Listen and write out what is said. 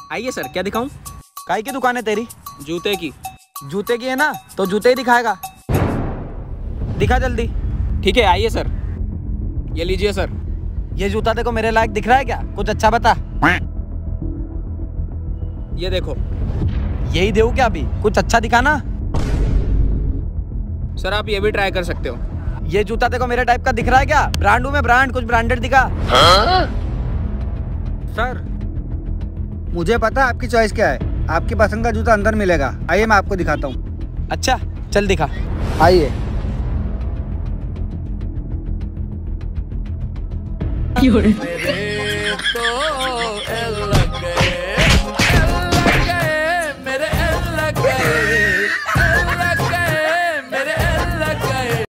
आइए सर, क्या दिखाऊं? काई की दुकान है तेरी? जूते की। जूते की है ना, तो जूते ही दिखाएगा। दिखा जल्दी। ठीक है, आइए सर। ये लीजिए सर। ये जूता देखो मेरे लायक दिख रहा है क्या? कुछ अच्छा बता। ये देखो। यही देऊ क्या अभी? कुछ अच्छा दिखाना। सर आप ये भी ट्राई कर सकते हो। ये जूता देखो मेरे टाइप का दिख रहा है क्या? ब्रांड हूँ मैं, ब्रांड। कुछ ब्रांडेड दिखा। सर मुझे पता है आपकी चॉइस क्या है। आपकी पसंद का जूता अंदर मिलेगा। आइए मैं आपको दिखाता हूँ। अच्छा चल दिखा। आइए। Fiore.